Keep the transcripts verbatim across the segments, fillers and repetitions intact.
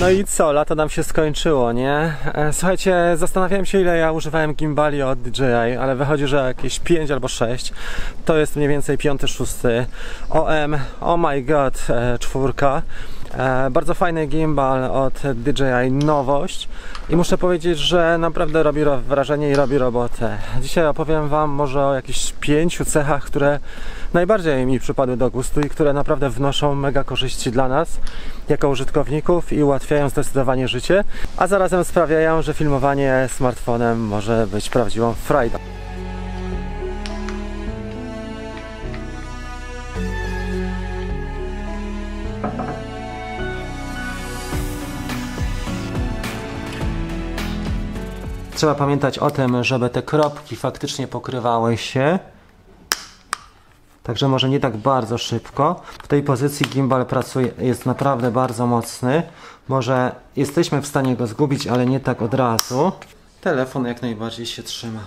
No i co, lato nam się skończyło, nie? Słuchajcie, zastanawiałem się, ile ja używałem gimbali od D J I, ale wychodzi, że jakieś pięć albo sześć. To jest mniej więcej piąty, szósty. O M, oh my god, czwórka. E, bardzo fajny gimbal od D J I, nowość i muszę powiedzieć, że naprawdę robi wrażenie i robi robotę. Dzisiaj opowiem wam może o jakichś pięciu cechach, które najbardziej mi przypadły do gustu i które naprawdę wnoszą mega korzyści dla nas jako użytkowników i ułatwiają zdecydowanie życie, a zarazem sprawiają, że filmowanie smartfonem może być prawdziwą frajdą. Trzeba pamiętać o tym, żeby te kropki faktycznie pokrywały się. Także może nie tak bardzo szybko. W tej pozycji gimbal pracuje, jest naprawdę bardzo mocny. Może jesteśmy w stanie go zgubić, ale nie tak od razu. Telefon jak najbardziej się trzyma.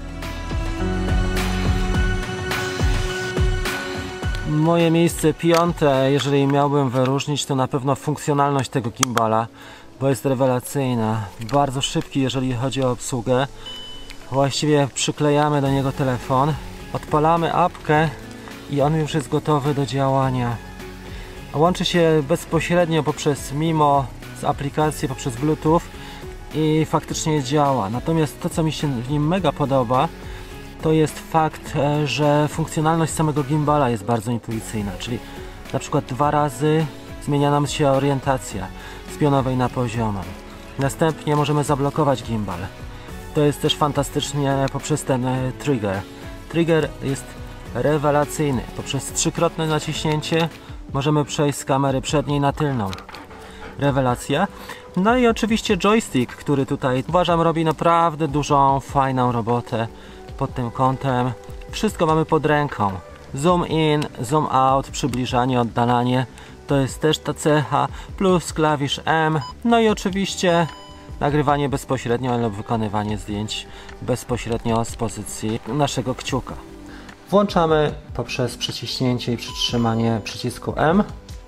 Moje miejsce piąte, jeżeli miałbym wyróżnić, to na pewno funkcjonalność tego gimbala, bo jest rewelacyjna. Bardzo szybki, jeżeli chodzi o obsługę. Właściwie przyklejamy do niego telefon, odpalamy apkę i on już jest gotowy do działania. Łączy się bezpośrednio poprzez Mimo z aplikacji, poprzez Bluetooth i faktycznie działa. Natomiast to, co mi się w nim mega podoba, to jest fakt, że funkcjonalność samego gimbala jest bardzo intuicyjna, czyli na przykład dwa razy zmienia nam się orientacja z pionowej na poziomą. Następnie możemy zablokować gimbal. To jest też fantastycznie poprzez ten trigger. Trigger jest rewelacyjny. Poprzez trzykrotne naciśnięcie możemy przejść z kamery przedniej na tylną. Rewelacja. No i oczywiście joystick, który tutaj uważam robi naprawdę dużą, fajną robotę pod tym kątem. Wszystko mamy pod ręką. Zoom in, zoom out, przybliżanie, oddalanie. To jest też ta cecha, plus klawisz M. No i oczywiście nagrywanie bezpośrednio lub wykonywanie zdjęć bezpośrednio z pozycji naszego kciuka. Włączamy poprzez przyciśnięcie i przytrzymanie przycisku M.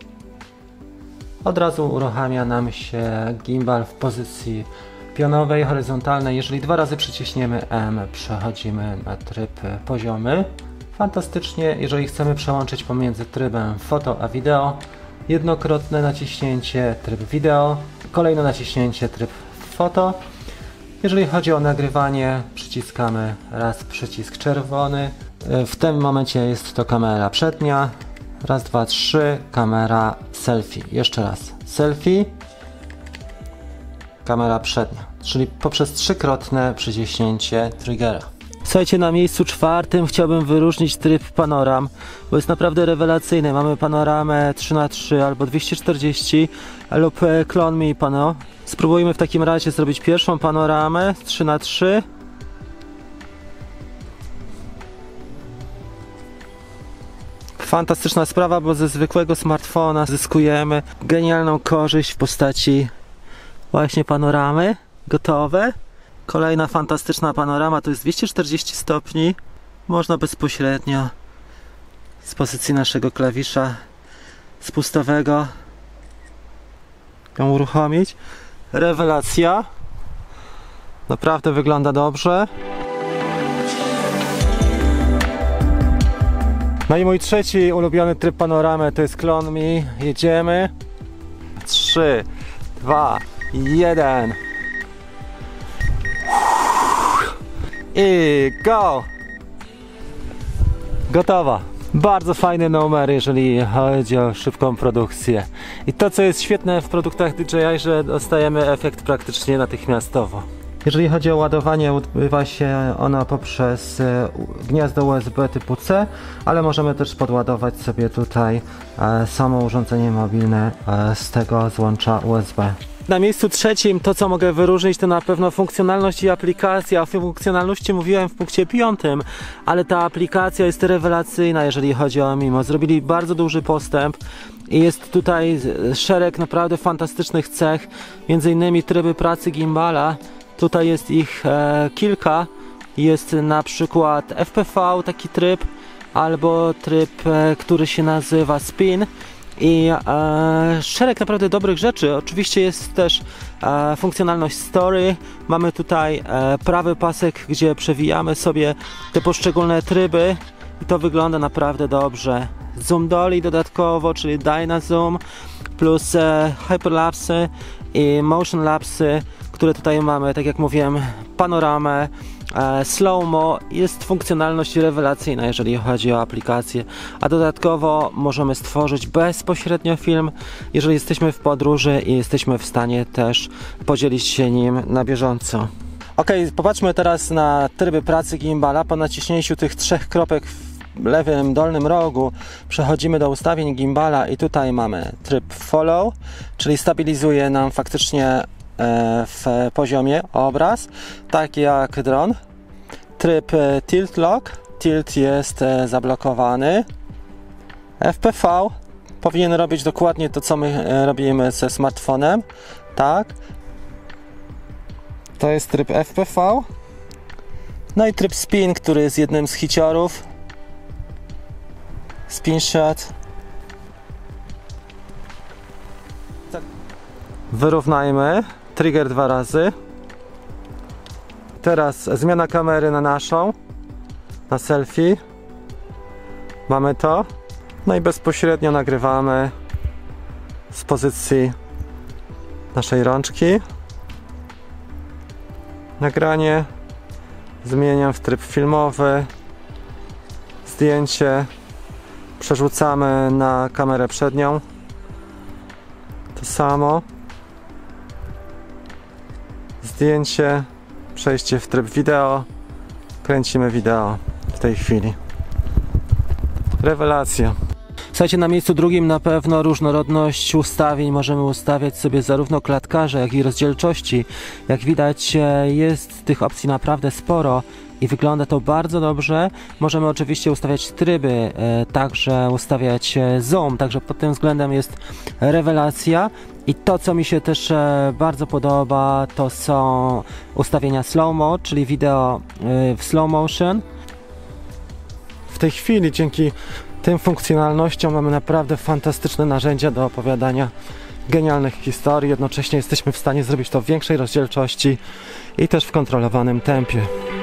Od razu uruchamia nam się gimbal w pozycji pionowej, horyzontalnej. Jeżeli dwa razy przyciśniemy M, przechodzimy na tryb poziomy. Fantastycznie, jeżeli chcemy przełączyć pomiędzy trybem foto a wideo, jednokrotne naciśnięcie tryb wideo, kolejne naciśnięcie tryb foto. Jeżeli chodzi o nagrywanie, przyciskamy raz przycisk czerwony. W tym momencie jest to kamera przednia. Raz, dwa, trzy, kamera selfie. Jeszcze raz selfie, kamera przednia, czyli poprzez trzykrotne przyciśnięcie triggera. Słuchajcie, na miejscu czwartym chciałbym wyróżnić tryb panoram, bo jest naprawdę rewelacyjny. Mamy panoramę trzy na trzy albo dwieście czterdzieści lub Clone Me Pano. Spróbujmy w takim razie zrobić pierwszą panoramę trzy na trzy. Fantastyczna sprawa, bo ze zwykłego smartfona zyskujemy genialną korzyść w postaci właśnie panoramy gotowe. Kolejna fantastyczna panorama to jest dwieście czterdzieści stopni. Można bezpośrednio z pozycji naszego klawisza spustowego ją uruchomić. Rewelacja. Naprawdę wygląda dobrze. No i mój trzeci ulubiony tryb panoramy to jest Clone Me. Jedziemy. trzy, dwa, jeden. I go! Gotowa. Bardzo fajny numer, jeżeli chodzi o szybką produkcję. I to, co jest świetne w produktach D J I, że dostajemy efekt praktycznie natychmiastowo. Jeżeli chodzi o ładowanie, odbywa się ono poprzez gniazdo U S B typu C, ale możemy też podładować sobie tutaj samo urządzenie mobilne z tego złącza U S B. Na miejscu trzecim to, co mogę wyróżnić, to na pewno funkcjonalność i aplikacja. O funkcjonalności mówiłem w punkcie piątym, ale ta aplikacja jest rewelacyjna, jeżeli chodzi o Mimo. Zrobili bardzo duży postęp i jest tutaj szereg naprawdę fantastycznych cech, między innymi tryby pracy gimbala. Tutaj jest ich e, kilka. Jest na przykład F P V, taki tryb, albo tryb, e, który się nazywa Spin. i e, szereg naprawdę dobrych rzeczy. Oczywiście jest też e, funkcjonalność story. Mamy tutaj e, prawy pasek, gdzie przewijamy sobie te poszczególne tryby i to wygląda naprawdę dobrze. Zoom dolly dodatkowo, czyli Dynazoom, plus e, hyperlapsy i motion lapsy, które tutaj mamy, tak jak mówiłem, panoramę, e, slow-mo. Jest funkcjonalność rewelacyjna, jeżeli chodzi o aplikację, a dodatkowo możemy stworzyć bezpośrednio film, jeżeli jesteśmy w podróży i jesteśmy w stanie też podzielić się nim na bieżąco. Ok, popatrzmy teraz na tryby pracy gimbala. Po naciśnięciu tych trzech kropek w lewym dolnym rogu przechodzimy do ustawień gimbala i tutaj mamy tryb follow, czyli stabilizuje nam faktycznie w poziomie obraz, tak jak dron. Tryb tilt lock, tilt jest zablokowany. F P V powinien robić dokładnie to, co my robimy ze smartfonem, tak. To jest tryb F P V. No i tryb spin, który jest jednym z hiciorów. Spin shot. Wyrównajmy. Trigger dwa razy. Teraz zmiana kamery na naszą, na selfie. Mamy to. No i bezpośrednio nagrywamy z pozycji naszej rączki. Nagranie. Zmieniam w tryb filmowy. Zdjęcie. Przerzucamy na kamerę przednią. To samo. Zdjęcie, przejście w tryb wideo, kręcimy wideo w tej chwili. Rewelacja. Słuchajcie, na miejscu drugim na pewno różnorodność ustawień. Możemy ustawiać sobie zarówno klatkarze, jak i rozdzielczości. Jak widać, jest tych opcji naprawdę sporo i wygląda to bardzo dobrze. Możemy oczywiście ustawiać tryby, także ustawiać zoom, także pod tym względem jest rewelacja. I to, co mi się też bardzo podoba, to są ustawienia slow-mo, czyli wideo w slow motion. W tej chwili dzięki tym funkcjonalnościom mamy naprawdę fantastyczne narzędzia do opowiadania genialnych historii. Jednocześnie jesteśmy w stanie zrobić to w większej rozdzielczości i też w kontrolowanym tempie.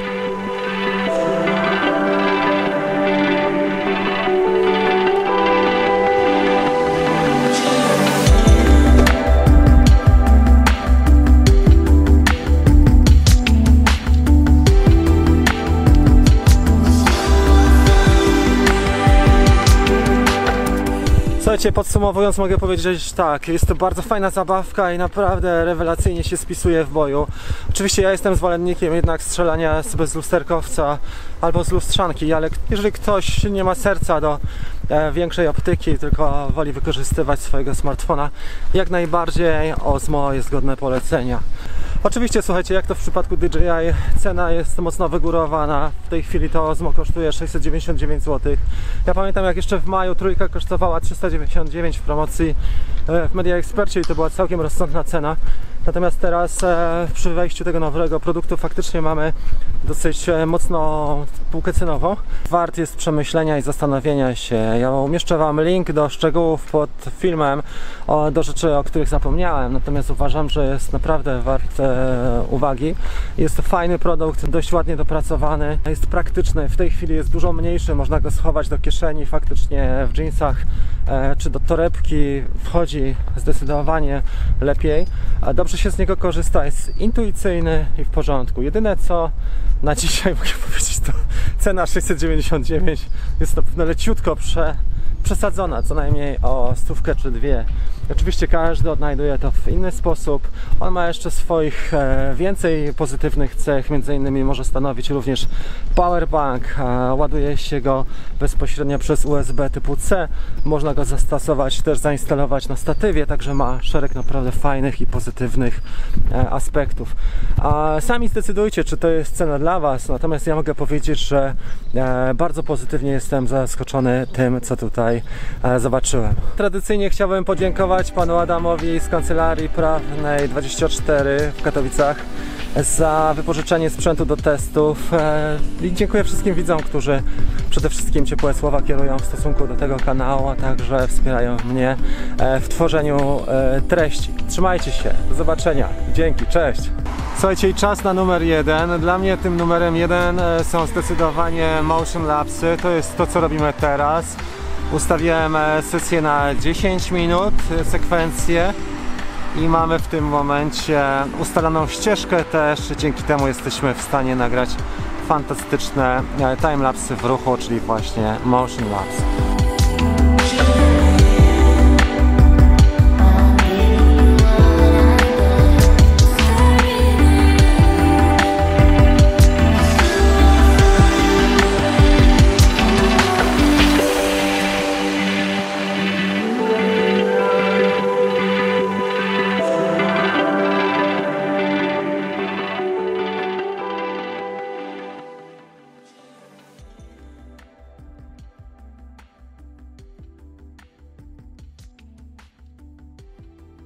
Słuchajcie, podsumowując mogę powiedzieć, że tak, jest to bardzo fajna zabawka i naprawdę rewelacyjnie się spisuje w boju. Oczywiście ja jestem zwolennikiem jednak strzelania z lusterkowca albo z lustrzanki, ale jeżeli ktoś nie ma serca do e, większej optyki, tylko woli wykorzystywać swojego smartfona, jak najbardziej Osmo jest godne polecenia. Oczywiście, słuchajcie, jak to w przypadku D J I, cena jest mocno wygórowana. W tej chwili to Osmo kosztuje sześćset dziewięćdziesiąt dziewięć złotych. Ja pamiętam, jak jeszcze w maju trójka kosztowała trzysta dziewięćdziesiąt dziewięć w promocji w Media Expercie i to była całkiem rozsądna cena. Natomiast teraz e, przy wejściu tego nowego produktu faktycznie mamy dosyć e, mocno półkę cenową. Wart jest przemyślenia i zastanowienia się. Ja umieszczę Wam link do szczegółów pod filmem, o, do rzeczy, o których zapomniałem. Natomiast uważam, że jest naprawdę wart e, uwagi. Jest to fajny produkt, dość ładnie dopracowany. Jest praktyczny, w tej chwili jest dużo mniejszy, można go schować do kieszeni faktycznie w jeansach e, czy do torebki. Wchodzi zdecydowanie lepiej. A dobrze się z niego korzysta, jest intuicyjny i w porządku. Jedyne co na dzisiaj mogę powiedzieć, to cena sześćset dziewięćdziesiąt dziewięć jest na pewno leciutko prze, przesadzona, co najmniej o stówkę czy dwie. Oczywiście każdy odnajduje to w inny sposób. On ma jeszcze swoich e, więcej pozytywnych cech, między innymi może stanowić również powerbank. E, ładuje się go bezpośrednio przez U S B typu C. Można go zastosować, też zainstalować na statywie, także ma szereg naprawdę fajnych i pozytywnych e, aspektów. A sami zdecydujcie, czy to jest cena dla Was, natomiast ja mogę powiedzieć, że e, bardzo pozytywnie jestem zaskoczony tym, co tutaj tutaj e, zobaczyłem. Tradycyjnie chciałbym podziękować panu Adamowi z Kancelarii Prawnej dwadzieścia cztery w Katowicach za wypożyczenie sprzętu do testów e, i dziękuję wszystkim widzom, którzy przede wszystkim ciepłe słowa kierują w stosunku do tego kanału, a także wspierają mnie e, w tworzeniu e, treści. Trzymajcie się, do zobaczenia, dzięki, cześć! Słuchajcie, i czas na numer jeden. Dla mnie tym numerem jeden e, są zdecydowanie motion lapsy, to jest to, co robimy teraz. Ustawiłem e, sesję na dziesięć minut, e, sekwencję. I mamy w tym momencie ustaloną ścieżkę też, dzięki temu jesteśmy w stanie nagrać fantastyczne timelapsy w ruchu, czyli właśnie motion lapse.